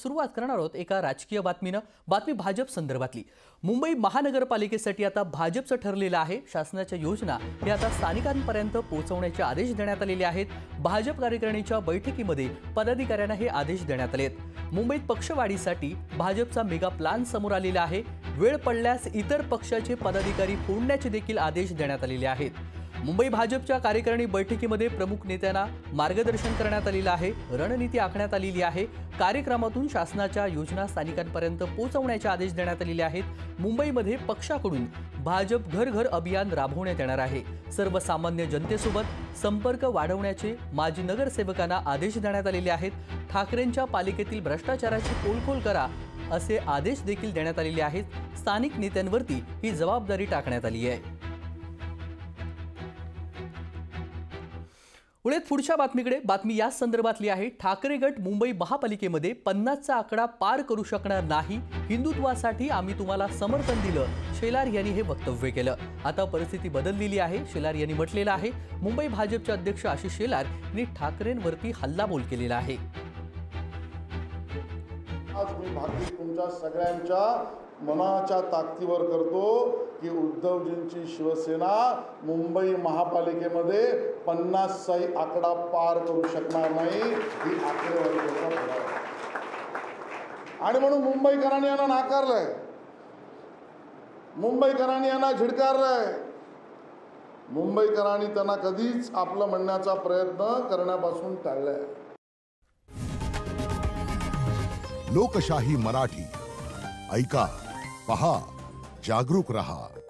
सुरुवात करणार आहोत एका राजकीय बातमीनं। बातमी भाजप संदर्भातली। मुंबई महानगरपालिकेसाठी आता भाजपचं ठरलेलं आहे। शासनाच्या योजना हे आता स्थानिकांपर्यंत पोहोचवण्याचे आदेश देण्यात आलेले आहेत। भाजप कार्यकारिणीच्या बैठकीमध्ये पदाधिकाऱ्यांना हे आदेश देण्यात आले आहेत। मुंबईत पक्षवाढीसाठी भाजपचा मेगा प्लॅन समोर आलेला आहे। वेळ पडल्यास इतर पक्षाचे पदाधिकारी फोडण्याचे देखील आदेश देण्यात आलेले आहेत। मुंबई भाजपच्या कार्यकारिणी बैठकीमध्ये प्रमुख नेत्यांना मार्गदर्शन करण्यात आलेलं आहे। रणनीती आखण्यात आलेली आहे। कार्यक्रमातून शासनाच्या योजना स्थानिकांपर्यंत पोहोचवण्याचे आदेश देण्यात आलेले आहेत। मुंबईमध्ये पक्षाकडून भाजप घर घर अभियान राबवण्यात येणार आहे। सर्वसामान्य जनतेसोबत संपर्क वाढवण्याचे माजी नगरसेवकांना आदेश देण्यात आलेले आहेत। ठाकरेंच्या पालिकेतील भ्रष्टाचाराची पोलखोल करा असे आदेश देखील देण्यात आलेले आहेत। स्थानिक नेत्यांवरती ही जबाबदारी टाकण्यात आली आहे। उलट पुढच्या बातमीकडे। बातमी या संदर्भातली आहे। ठाकरे गट मुंबई महापालिकेमध्ये 50चा आकडा पार करू शकणार नाही। हिंदुत्वासाठी आम्ही तुम्हाला समर्थन दिलं, शेलार यांनी हे वक्तव्य केलं। आता परिस्थिती बदललेली आहे। शेलार यांनी म्हटलेलं आहे। मुंबई भाजपचे अध्यक्ष आशिष शेलार यांनी ठाकरेंवरती हल्लाबोल केलेला आहे। आज मी भाकरी तुमच्या सगळ्यांच्या मनाच्या ताकदीवर करतो की उद्धवजींची शिवसेना मुंबई महापालिकेमध्ये 50चाही आकडा पार करू शकणार नाही। ही आकडेवारीचा फरक आहे आणि म्हणून मुंबईकरांनी यांना नाकारलंय, मुंबईकरांनी यांना झिडकारलंय। मुंबईकरांनी त्यांना कधीच आपलं म्हणण्याचा प्रयत्न करण्यापासून टाळलंय। लोकशाही मराठी ऐका, पहा, जागरूक रहा।